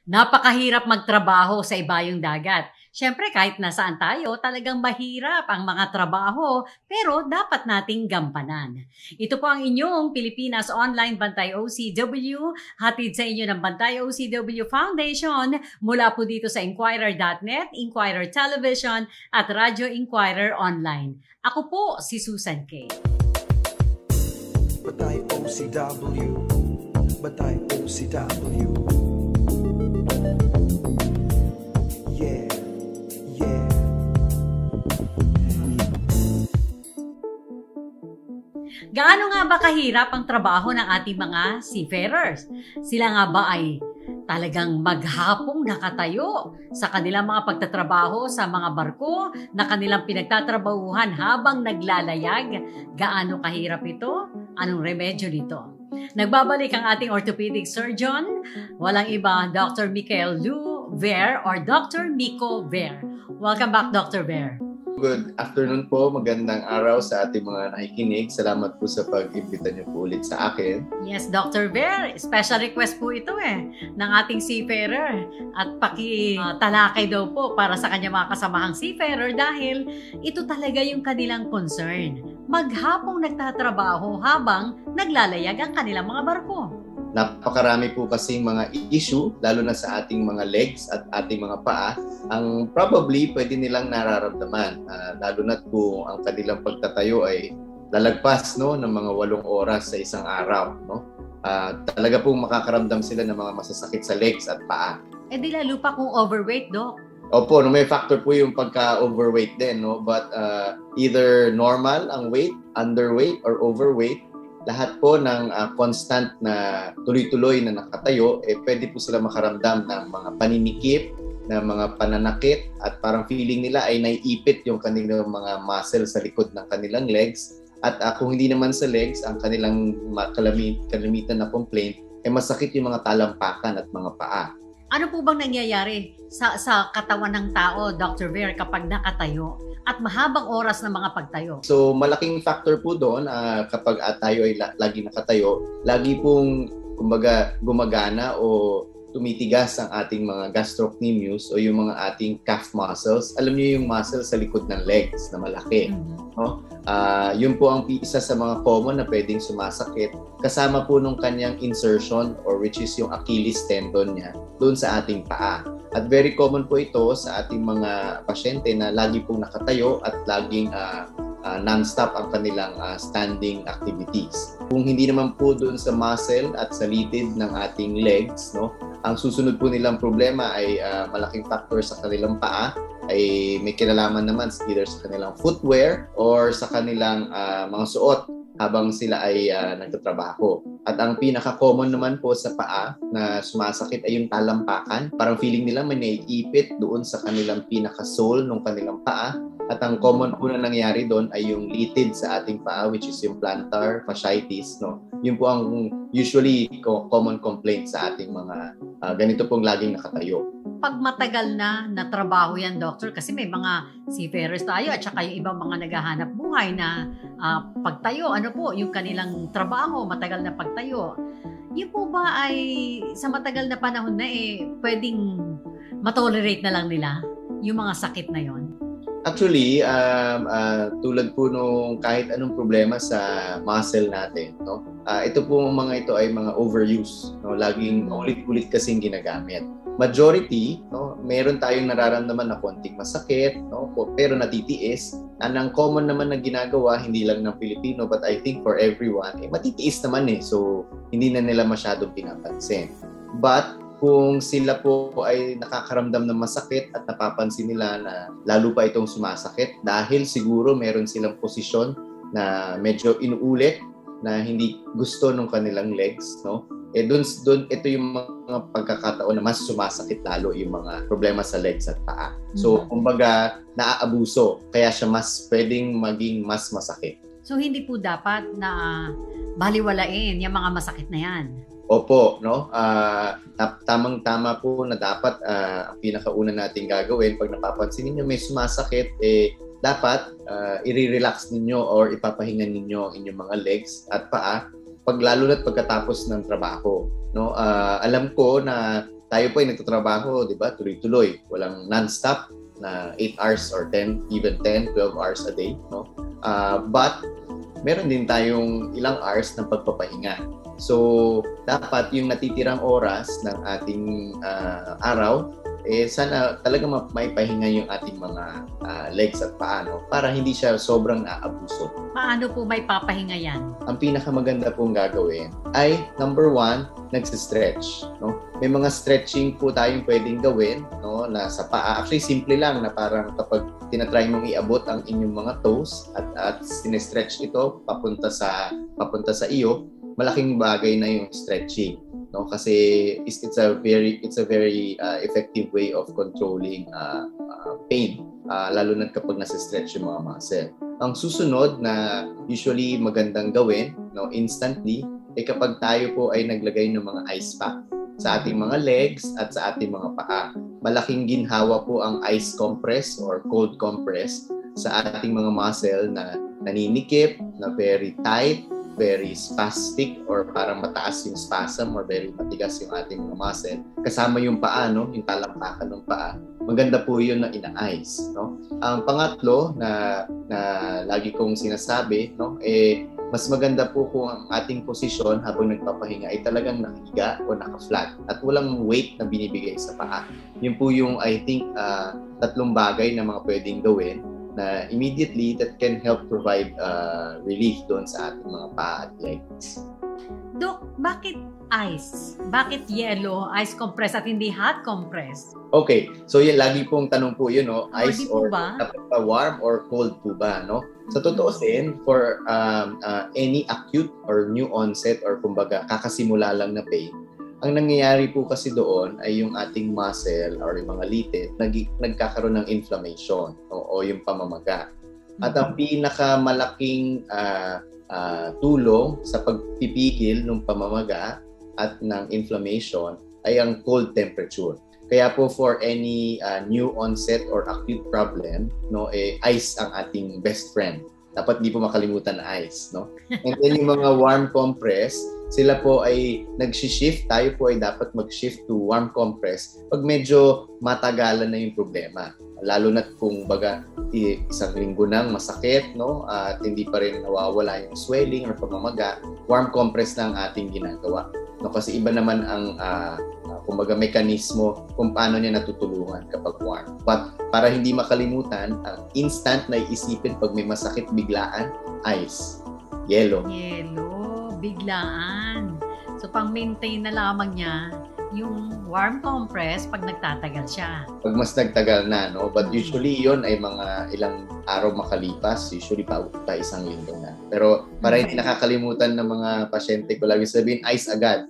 Napakahirap magtrabaho sa ibayong dagat. Siyempre, kahit nasaan tayo, talagang mahirap ang mga trabaho, pero dapat nating gampanan. Ito po ang inyong Pilipinas Online Bantay OCW, hatid sa inyo ng Bantay OCW Foundation, mula po dito sa Inquirer.net, Inquirer Television, at Radyo Inquirer Online. Ako po si Susan K. Bantay OCW, Bantay OCW. Yeah, yeah. Gaano nga ba kahirap ang trabaho ng ating mga seafarers? Sila nga ba ay talagang maghapong nakatayo sa kanilang mga pagtatrabaho sa mga barko na kanilang pinagtatrabahuhan habang naglalayag? Gaano kahirap ito? Anong remedyo nito? Nagbabalik ang ating orthopedic surgeon, walang iba, Dr. Mikhail Lew Ver or Dr. Miko Ver. Welcome back, Dr. Ver. Good afternoon po, magandang araw sa ating mga nakikinig. Salamat po sa pag-imbita niyo po ulit sa akin. Yes, Dr. Ver, special request po ito ng ating seafarer. At pakitalakay daw po para sa kanya mga kasamahang seafarer dahil ito talaga yung kanilang concern. Maghapong nagtatrabaho habang naglalayag ang kanilang mga barko. Napakarami po kasing mga issue, lalo na sa ating mga legs at ating mga paa, ang probably pwede nilang nararamdaman. Lalo na kung ang kanilang pagtatayo ay lalagpas ng mga 8 oras sa isang araw. Talaga pong makakaramdam sila ng mga masasakit sa legs at paa. Eh di lalo pa kung overweight, Doc. Opo, may factor po yung pagka-overweight din. But either normal ang weight, underweight, or overweight, lahat po ng constant na tuloy-tuloy na nakatayo, pwede po sila makaramdam ng mga paninikip, ng mga pananakit, at parang feeling nila ay naiipit yung kanilang mga muscle sa likod ng kanilang legs. At kung hindi naman sa legs, ang kanilang kalamitan na complaint, masakit yung mga talampakan at mga paa. Ano po bang nangyayari sa katawan ng tao, Dr. Ver, kapag nakatayo at mahabang oras ng mga pagtayo? So malaking factor po doon kapag tayo ay lagi nakatayo, lagi pong kumbaga gumagana o tumitigas ang ating mga gastrocnemius o yung mga ating calf muscles. Alam niyo yung muscle sa likod ng legs na malaki. Yun po ang isa sa mga common na pwedeng sumasakit kasama po nung kanyang insertion or which is yung Achilles tendon niya doon sa ating paa. At very common po ito sa ating mga pasyente na lagi pong nakatayo at laging non-stop ang kanilang standing activities. Kung hindi naman po doon sa muscle at sa litid ng ating legs, ang susunod po nilang problema ay malaking factor sa kanilang paa, ay may kinalaman naman either sa kanilang footwear or sa kanilang mga suot habang sila ay nagtatrabaho. At ang pinaka-common naman po sa paa na sumasakit ay yung talampakan. Parang feeling nila may naiipit doon sa kanilang pinaka-sole ng kanilang paa. At ang common po na nangyari doon ay yung litid sa ating paa, which is yung plantar fasciitis. Yun po ang usually common complaint sa ating mga ganito pong laging nakatayo. Pag matagal na trabaho yan, Doctor, kasi may mga seafarers tayo at saka yung ibang mga naghahanap buhay na pagtayo, yung kanilang trabaho, matagal na pagtayo. Yun po ba ay sa matagal na panahon na pwedeng matolerate na lang nila yung mga sakit na yon? Actually, tulad po nung kahit anong problema sa muscle natin, ito po mga ito ay mga overuse. Laging ulit-ulit kasing ginagamit. Majority, meron tayong nararamdaman na konting masakit, pero natitiis. Ang common naman na ginagawa, hindi lang ng Pilipino, but I think for everyone, matitiis naman So, hindi na nila masyadong pinapansin. But, kung sila po ay nakakaramdam ng masakit at napapansin nila na lalo pa itong sumasakit dahil siguro meron silang posisyon na medyo inuulit na hindi gusto ng kanilang legs, doon ito yung mga pagkakataon na mas sumasakit lalo yung mga problema sa legs at paa. So, kumbaga, naaabuso, kaya siya mas pwedeng maging mas masakit. So, hindi po dapat na baliwalain yung mga masakit na yan? Opo, tamang-tama po na dapat ang pinakauna nating gagawin pag napapansin niyo may sumasakit, dapat i-relax ninyo or ipapahingan ninyo inyong mga legs at paa lalo na't pagkatapos ng trabaho. Alam ko na tayo po ay nagtatrabaho, di ba? Tuloy-tuloy. Walang non-stop na 8 hours or 10, even 10, 12 hours a day. No? But meron din tayong ilang hours ng pagpapahinga. So, dapat yung natitirang oras ng ating araw, sana talaga maipahinga yung ating mga legs at paa, no? Para hindi siya sobrang naabuso. Paano po may papahinga yan? Ang pinakamaganda pong gagawin ay, number 1, nagsi-stretch. No? May mga stretching po tayong pwedeng gawin, no? Na sa paa. Actually, simple lang na parang kapag tinatry mong iabot ang inyong mga toes at sinestretch ito papunta sa iyo, malaking bagay na yung stretching. No, kasi it's a very effective way of controlling pain, lalo na kapag nasa-stretch yung mga muscle. Ang susunod na usually magandang gawin, no, instantly, kapag tayo po ay naglagay ng mga ice pack sa ating mga legs at sa ating mga paa. Malaking ginhawa po ang ice compress or cold compress sa ating mga muscle na naninikip, na very tight, very spastic, or parang mataas yung spasm or very matigas yung ating mga muscle. Kasama yung paa, no? Yung talampakan ng paa. Maganda po yun na ina-ice. No? Ang pangatlo na lagi kong sinasabi, no? Mas maganda po kung ang ating posisyon habang nagpapahinga ay talagang nakahiga o naka-flat at walang weight na binibigay sa paa. Yun po yung, I think, 3 bagay na mga pwedeng gawin na immediately that can help provide relief doon sa ating mga paa at legs. Dok, bakit ice? Bakit yellow, ice compress at hindi hot compress? Okay, so yan lagi pong tanong po yun, no? Ice or ba? Warm or cold po ba, no? Sa totoo din, for any acute or new onset or kumbaga kakasimula lang na pain, ang nangyayari po kasi doon ay yung ating muscle or yung mga litid nagkakaroon ng inflammation o yung pamamaga. At ang pinakamalaking tulong sa pagpipigil ng pamamaga at ng inflammation ay ang cold temperature. Kaya po for any new onset or acute problem, no, ice ang ating best friend. Dapat di po makalimutan na ice, no? And then yung mga warm compress, sila po ay nag-shift, tayo po ay dapat mag-shift to warm compress pag medyo matagalan na yung problema. Lalo na kung baga isang linggo nang masakit, no? At hindi pa rin nawawala yung swelling or pamamaga, warm compress na ang ating ginagawa. No, kasi iba naman ang kumbaga mekanismo kung paano niya natutulungan kapag warm. But para hindi makalimutan, ang instant na iisipin pag may masakit biglaan, ice, yellow. Yellow, biglaan. So pang-maintain na lamang niya yung warm compress pag nagtatagal siya. Pag mas nagtagal na, no? But usually yon ay mga ilang araw makalipas, usually pa isang linggo na. Pero para hindi nakakalimutan ng mga pasyente ko, lagi sabihin, ice agad.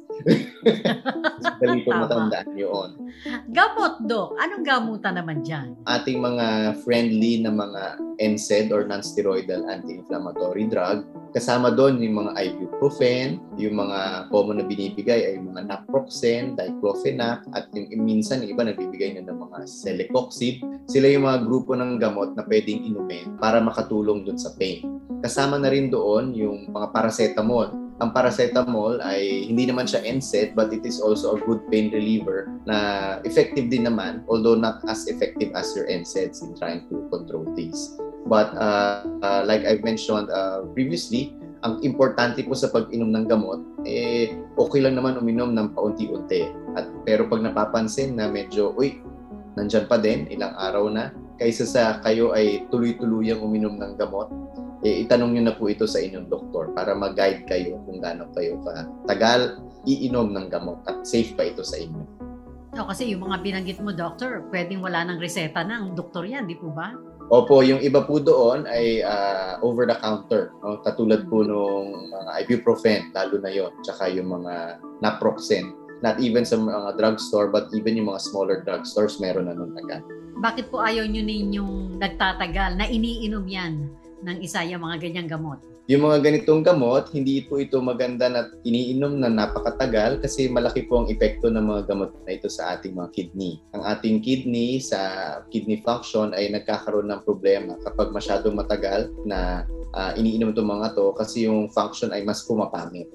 Dali ko matandaan yun. Gamot, Dok. Anong gamutan naman dyan? Ating mga friendly na mga NSAID or non-steroidal anti-inflammatory drug, kasama doon yung mga ibuprofen, yung mga common na binibigay ay yung mga naproxen, diclofenac, at yung minsan yung iba nagbibigay na ng mga celecoxib. Sila yung mga grupo ng gamot na pwedeng inumin para makatulong doon sa pain. Kasama na rin doon yung mga paracetamol. Ang paracetamol ay hindi naman siya NSAID but it is also a good pain reliever na effective din naman, although not as effective as your NSAIDs in trying to control these. But like I've mentioned previously, ang importante po sa pag-inom ng gamot, okay lang naman uminom ng paunti-unti. Pero pag napapansin na medyo, nandyan pa din, ilang araw na, kaysa sa kayo ay tuloy-tuluyang uminom ng gamot, itanong nyo na po ito sa inyong doktor para mag-guide kayo kung gaano kayo katagal iinom ng gamot at safe pa ito sa inyo. Kasi yung mga binanggit mo, doctor, pwedeng wala ng reseta ng doktor yan, di po ba? Opo, yung iba po doon ay over-the-counter. No? Katulad po nung mga ibuprofen, lalo na yon, tsaka yung mga naproxen. Not even sa mga drugstore, but even yung mga smaller drugstores, meron na nun agad. Bakit po ayaw nyo ninyong nagtatagal na iniinom yan ng isa yung mga ganyang gamot? Yung mga ganitong gamot, hindi po ito maganda na iniinom na napakatagal kasi malaki po ang epekto ng mga gamot na ito sa ating mga kidney. Ang ating kidney sa kidney function ay nagkakaroon ng problema kapag masyadong matagal na iniinom itong mga to kasi yung function ay mas pumapangit.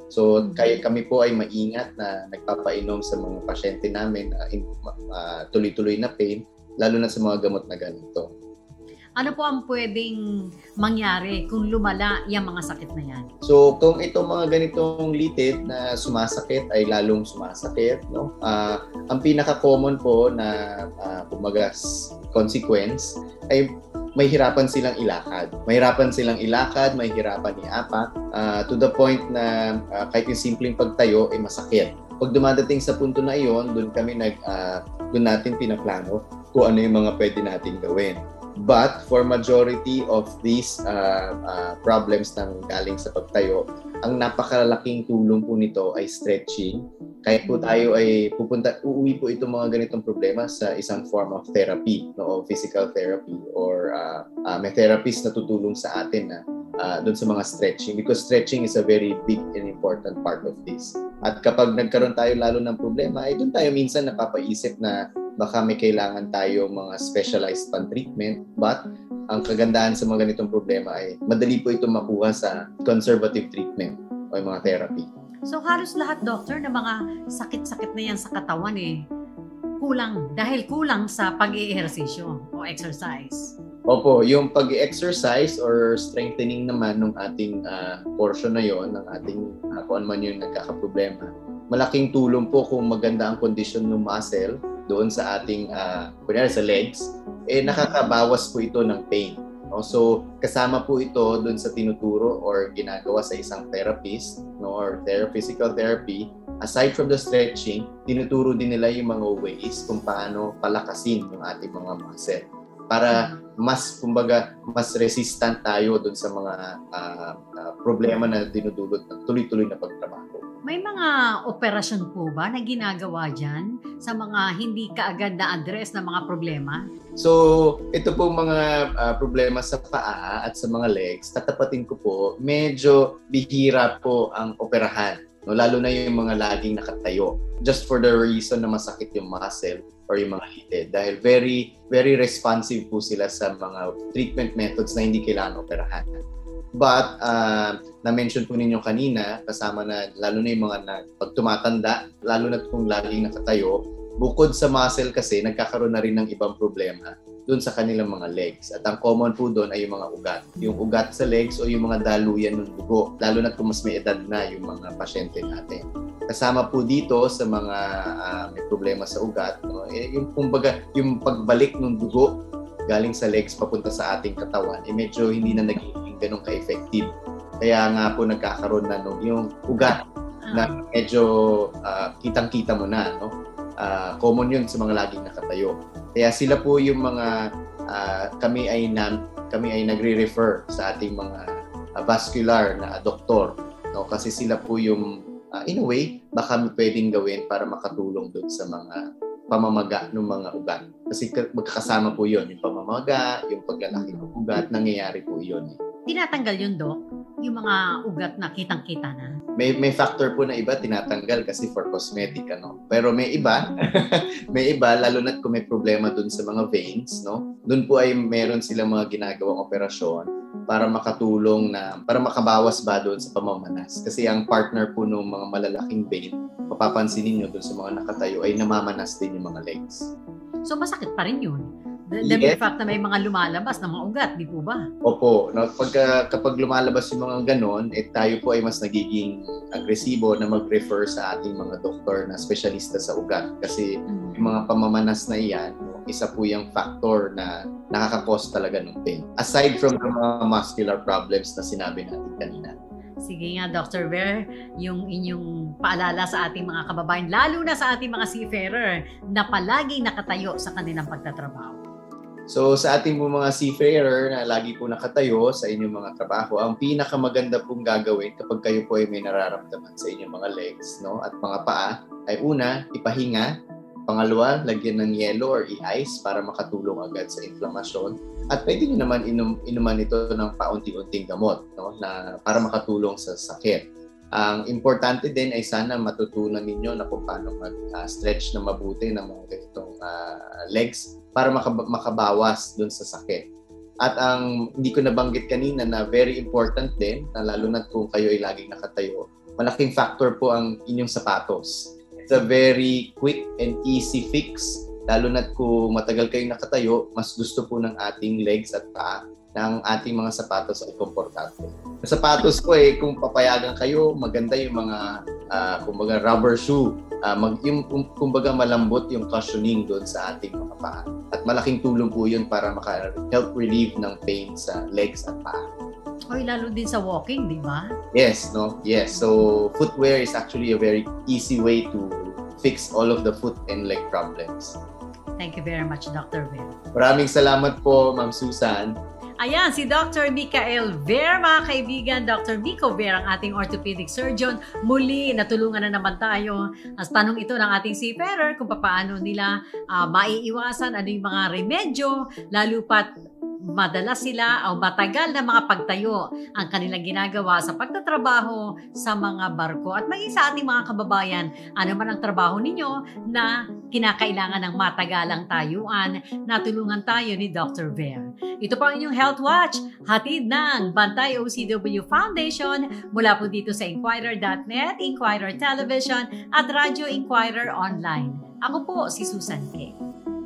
So kami po ay maingat na nagpapainom sa mga pasyente namin na tuloy-tuloy na pain, lalo na sa mga gamot na ganito. Ano po ang pwedeng mangyari kung lumala yung mga sakit na yan? So kung itong mga ganitong litid na sumasakit ay lalong sumasakit, no? Ang pinaka-common po na kumbaga consequence ay mahihirapan silang ilakad. Mahihirapan iapak to the point na kahit yung simpleng pagtayo ay masakit. Pag dumadating sa punto na iyon, doon natin pinaplano kung ano yung mga pwede nating gawin. But for majority of these problems nang galing sa pagtayo, ang napakalaking tulong po nito ay stretching. Kahit po tayo ay uuwi po itong mga ganitong problema sa isang form of therapy, no, physical therapy, or may therapist na tutulong sa atin na doon sa mga stretching, because stretching is a very big and important part of this. At kapag nagkaroon tayo lalo ng problema, ay doon tayo minsan napapaisip na baka may kailangan tayo mga specialized pan-treatment, but ang kagandahan sa mga ganitong problema ay madali po ito makuha sa conservative treatment o mga therapy. So halos lahat, doctor, na mga sakit-sakit na yan sa katawan kulang sa pag-i-ehersisyo o exercise. Opo, yung pag-exercise or strengthening naman ng ating portion na yon, ng ating kung ano man yung nagkakaproblema, malaking tulong po kung maganda ang kondisyon ng muscle doon sa ating, kunyari sa legs, nakakabawas po ito ng pain. No? So, kasama po ito doon sa tinuturo or ginagawa sa isang therapist, no? Or physical therapy. Aside from the stretching, tinuturo din nila yung mga ways kung paano palakasin yung ating mga muscle para mas resistant tayo doon sa mga problema na dinudulot ng tuloy-tuloy na pagtrabaho. May mga operasyon po ba na ginagawa dyan sa mga hindi kaagad na-address na mga problema? So, ito po mga problema sa paa at sa mga legs, tatapatin ko po, medyo bihira po ang operahan. No? Lalo na yung mga laging nakatayo. Just for the reason na masakit yung muscle or yung mga litid. Dahil very, very responsive po sila sa mga treatment methods na hindi kailangan operahan. But, na-mention po ninyo kanina, kasama na, lalo na yung mga pag tumatanda, lalo na kung laging nakatayo, bukod sa muscle kasi, nagkakaroon na rin ng ibang problema doon sa kanilang mga legs. At ang common po doon ay yung mga ugat. Yung ugat sa legs o yung mga daluyan ng dugo, lalo na kung mas may edad na yung mga pasyente natin. Kasama po dito sa mga may problema sa ugat, no? Yung pagbalik ng dugo galing sa legs papunta sa ating katawan, medyo hindi na naging ganun ka-effective. Kaya nga po nagkakaroon na yung ugat na medyo kitang-kita mo na, no? Common yun sa mga laging nakatayo. Kaya sila po yung mga kami ay nagre-refer sa ating mga vascular na doktor, no? Kasi sila po yung in a way baka pwedeng gawin para makatulong doon sa mga pamamaga ng mga ugat. Kasi magkakasama po yun, yung pamamaga, yung paglalaki ng ugat, nangyayari po yun. Tinatanggal yun, Doc? Yung mga ugat na kitang-kita na? May factor po na iba tinatanggal kasi for cosmetic, ano. Pero may iba, may iba, lalo na kung may problema dun sa mga veins, no. Dun po ay meron silang mga ginagawang operasyon para makatulong para makabawas ba doon sa pamamanas. Kasi ang partner po ng mga malalaking vein, mapapansin niyo doon sa mga nakatayo ay namamanas din yung mga legs. So masakit pa rin yun? The mere fact na may mga lumalabas na mga ugat, di po ba? Opo. No, kapag lumalabas yung mga ganon, tayo po ay mas nagiging agresibo na mag-refer sa ating mga doktor na espesyalista sa ugat. Kasi yung mga pamamanas na iyan, no, isa po yung factor na nakaka-cause talaga ng pain. Aside from the mga muscular problems na sinabi natin kanina. Sige nga, Dr. Ver, yung inyong paalala sa ating mga kababayan, lalo na sa ating mga seafarer na palaging nakatayo sa kanilang pagtatrabaho. So sa ating mga seafarer na lagi po nakatayo sa inyong mga trabaho, ang pinakamaganda pong gagawin kapag kayo po ay may nararamdaman sa inyong mga legs, no, at mga paa, ay una, ipahinga. Pangalawa, lagyan ng yelo or i-ice para makatulong agad sa inflamasyon. At pwede nyo naman inuman ito ng paunti-unting gamot, no, na para makatulong sa sakit. Ang importante din ay sana matutunan ninyo na kung paano mag-stretch na mabuti ng mga ganitong legs para makabawas dun sa sakit. At ang hindi ko nabanggit kanina na very important din, na lalo na kung kayo ay laging nakatayo, malaking factor po ang inyong sapatos. It's a very quick and easy fix. Lalo na't kung matagal kayong nakatayo, mas gusto po ng ating legs at paa na ang ating mga sapatos ay komportable. Sa sapatos ko kung papayagan kayo, maganda yung mga kumbaga rubber shoe. Kumbaga malambot yung cushioning doon sa ating mga paa. At malaking tulong po yun para maka-help relieve ng pain sa legs at paa. Lalo din sa walking, di ba? Yes, no? Yes. So, footwear is actually a very easy way to fix all of the foot and leg problems. Thank you very much, Dr. Ver. Maraming salamat po, Ma'am Susan. Ayan, si Dr. Mikhail Ver, mga kaibigan. Dr. Mikhail Ver, ang ating orthopedic surgeon. Muli, natulungan na naman tayo. As tanong ito ng ating seafarer kung paano nila maiiwasan, ano yung mga remedyo, lalo pat madalas sila o matagal na mga pagtayo ang kanilang ginagawa sa pagtatrabaho sa mga barko. At maging sa ating mga kababayan, ano man ang trabaho ninyo na kinakailangan ng matagalang tayuan, natulungan tayo ni Dr. Ver. Ito po ang inyong Health Watch, hatid ng Bantay OCW Foundation mula po dito sa Inquirer.net, Inquirer Television at Radio Inquirer Online. Ako po si Susan K.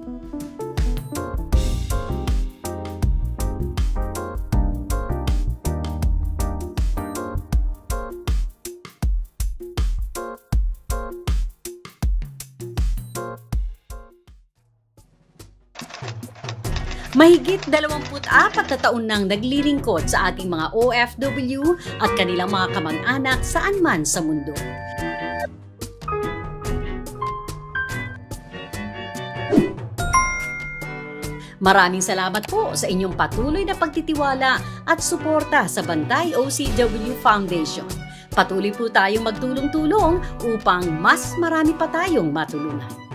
Mahigit 24 na taon nang naglilingkod sa ating mga OFW at kanilang mga kamag-anak saan man sa mundo. Maraming salamat po sa inyong patuloy na pagtitiwala at suporta sa Bantay OCW Foundation. Patuloy po tayong magtulong-tulong upang mas marami pa tayong matulungan.